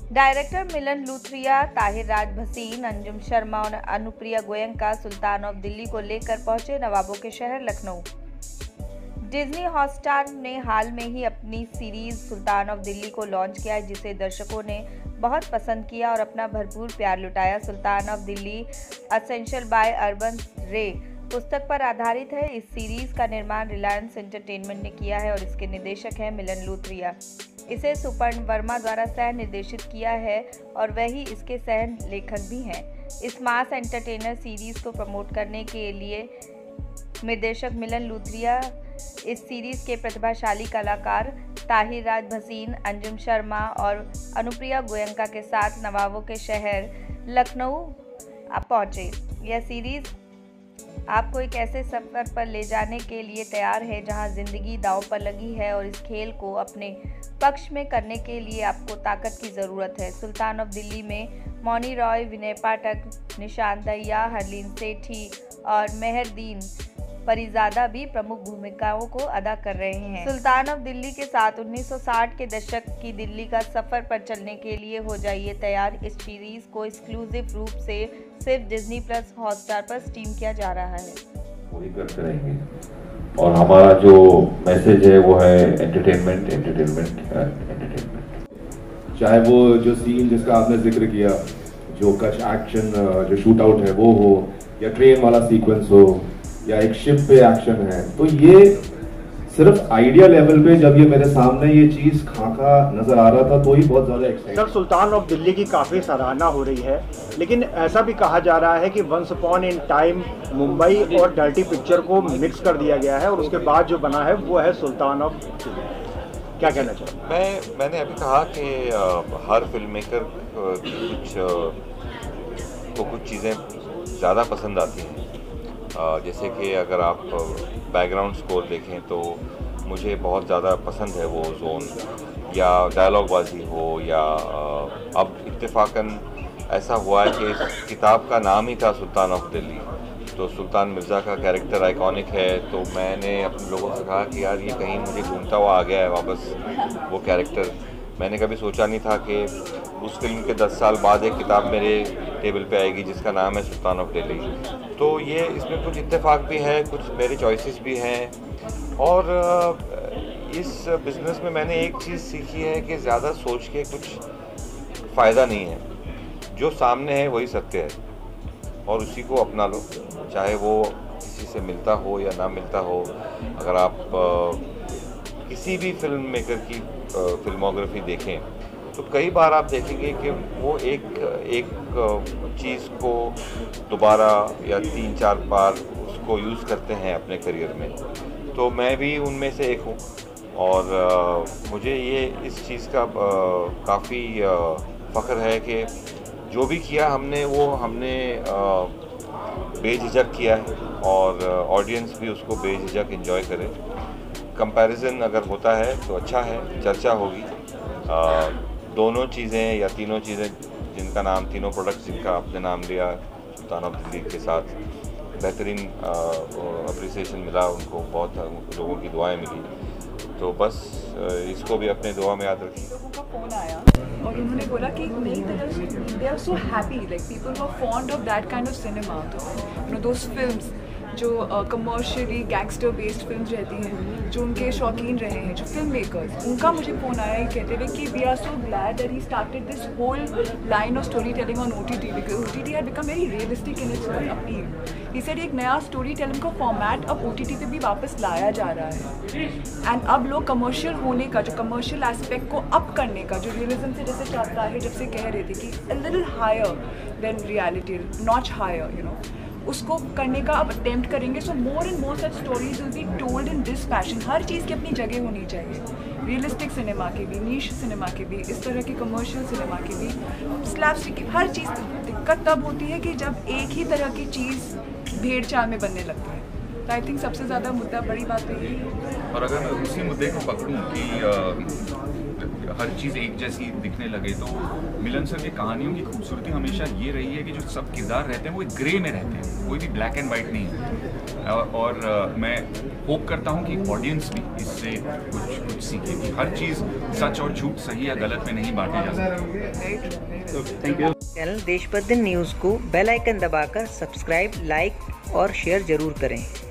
Director Milan Luthria, Tahir Raj Bhasin, Anjum Sharma और Anupriya Goenka Sultan of Delhi को लेकर पहुंचे नवाबों के शहर लखनऊ। डिज्नी हॉटस्टार ने हाल में ही अपनी सीरीज सुल्तान ऑफ दिल्ली को लॉन्च किया है, जिसे दर्शकों ने बहुत पसंद किया और अपना भरपूर प्यार लुटाया। Sultan of Delhi ascension by अर्बन रे पुस्तक पर आधारित है। इस सीरीज का निर्माण रिलायंस एंटरटेनमेंट ने किया है और इसके निर्देशक हैं मिलन लूथरिया। इसे सुपर्ण वर्मा द्वारा सह निर्देशित किया है और वही इसके सह लेखक भी हैं। इस मास एंटरटेनर सीरीज को प्रमोट करने के लिए निर्देशक मिलन लूथरिया इस सीरीज के प्रतिभाशाली कलाकार ताहिर राज भसीन, अंजुम शर्मा और अनुप्रिया गोयनका के साथ नवाबों के शहर लखनऊ पहुंचे। यह सीरीज आपको एक ऐसे सफर पर ले जाने के लिए तैयार है जहां जिंदगी दांव पर लगी है और इस खेल को अपने पक्ष में करने के लिए आपको ताकत की ज़रूरत है। सुल्तान ऑफ दिल्ली में मौनी रॉय, विनय पाठक, निशांत दहिया, हरलीन सेठी और मेहरदीन परिजादा भी प्रमुख भूमिकाओं को अदा कर रहे हैं। सुल्तान ऑफ दिल्ली के साथ 1960 के दशक की दिल्ली का सफर पर चलने के लिए हो जाइए तैयार। इस सीरीज को एक्सक्लूसिव रूप से सिर्फ डिज्नी प्लस हॉटस्टार पर स्ट्रीम किया जा रहा है। वही करते रहेंगे और हमारा जो मैसेज है वो है एंटरटेनमेंट, एंटरटेनमेंट, एंटरटेनमेंट। चाहे वो जो सीन जिसका आपने जिक्र किया, जो कच एक्शन, जो शूट आउट है वो हो, या ट्रेन वाला सीक्वेंस हो, या एक शिप पे एक्शन है, तो ये सिर्फ आइडिया लेवल पे जब ये मेरे सामने ये चीज खाका नजर आ रहा था तो ही बहुत ज्यादा excited. Sir, Sultan of Delhi की काफ़ी सराहना हो रही है, लेकिन ऐसा भी कहा जा रहा है कि once upon in time Mumbai और डर्टी पिक्चर को मिक्स कर दिया गया है और उसके बाद जो बना है वो है सुल्तान ऑफ दिल्ली। क्या कहना चाहिए? मैंने अभी कहा कि हर फिल्म मेकर को कुछ चीज़ें ज़्यादा पसंद आती हैं। जैसे कि अगर आप बैकग्राउंड स्कोर देखें तो मुझे बहुत ज़्यादा पसंद है वो जोन, या डायलॉगबाजी हो, या अब इत्तेफाकन ऐसा हुआ है कि इस किताब का नाम ही था सुल्तान ऑफ दिल्ली, तो सुल्तान मिर्ज़ा का कैरेक्टर आइकॉनिक है। तो मैंने अपने लोगों से कहा कि यार ये कहीं मुझे ढूंढता हुआ आ गया है वापस वो कैरेक्टर। मैंने कभी सोचा नहीं था कि उस फिल्म के 10 साल बाद एक किताब मेरे टेबल पे आएगी जिसका नाम है सुल्तान ऑफ दिल्ली। तो ये इसमें कुछ इत्तेफाक भी है, कुछ मेरे चॉइसेस भी हैं। और इस बिज़नेस में मैंने एक चीज़ सीखी है कि ज़्यादा सोच के कुछ फ़ायदा नहीं है। जो सामने है वही सत्य है और उसी को अपना लो, चाहे वो किसी से मिलता हो या ना मिलता हो। अगर आप किसी भी फिल्म मेकर की फिल्मोग्राफी देखें तो कई बार आप देखेंगे कि वो एक चीज़ को दोबारा या 3-4 बार उसको यूज़ करते हैं अपने करियर में। तो मैं भी उनमें से एक हूँ और मुझे ये इस चीज़ का काफ़ी फ़ख्र है कि जो भी किया हमने वो हमने बेझिझक किया है और ऑडियंस भी उसको बेझिझक एंजॉय करे। कंपैरिजन अगर होता है तो अच्छा है, चर्चा होगी। दोनों चीज़ें या तीनों चीज़ें जिनका नाम, तीनों प्रोडक्ट्स जिनका आपने नाम लिया, सुल्तान ऑफ दिल्ली के साथ बेहतरीन अप्रिसिएशन मिला उनको, बहुत लोगों की दुआएं मिली। तो बस इसको भी अपने दुआ में याद रखिए। लोगों का फ़ोन आया और उन्होंने बोला कि एक नई तरह से they are so happy, like people were fond of that kind of cinema, you know those films जो कमर्शियली गैंगस्टर बेस्ड फिल्म्स रहती हैं, जो उनके शौकीन रहे हैं, जो फिल्म मेकर्स, उनका मुझे फ़ोन आया ये कहते हुए कि we are so glad that he started this whole line of story telling on OTT because OTT had become very realistic in its appeal. He said एक नया स्टोरी टेलिंग का फॉर्मेट अब OTT पे भी वापस लाया जा रहा है एंड अब लोग कमर्शियल होने का, जो कमर्शियल एस्पेक्ट को अप करने का, जो रियलिज्म से जैसे चाहता है, जब से कह रहे थे कि a little higher than reality, notch higher, you know, उसको करने का अब अटेम्प्ट करेंगे। So more and more such stories will be told in this fashion. हर चीज़ की अपनी जगह होनी चाहिए, रियलिस्टिक सिनेमा की भी, नीश सिनेमा की भी, इस तरह की कमर्शियल सिनेमा की भी, स्लैपस्टिक की, हर चीज़। दिक्कत तब होती है कि जब एक ही तरह की चीज़ भेड़ चाल में बनने लगती है। तो आई थिंक सबसे ज़्यादा मुद्दा, बड़ी बात तो यही है। और अगर मैं उसी मुद्दे को पकड़ूं कि हर चीज़ एक जैसी दिखने लगे, तो मिलन सर की कहानियों की खूबसूरती हमेशा ये रही है कि जो सब किरदार रहते हैं वो एक ग्रे में रहते हैं, कोई भी ब्लैक एंड वाइट नहीं है। और मैं होप करता हूँ कि ऑडियंस भी इससे कुछ सीखे कि हर चीज़ सच और झूठ, सही या गलत में नहीं बांटी जा सकती। Thank you. Channel Deshbandhan news को बेल आइकन दबाकर सब्सक्राइब, लाइक और शेयर जरूर करें।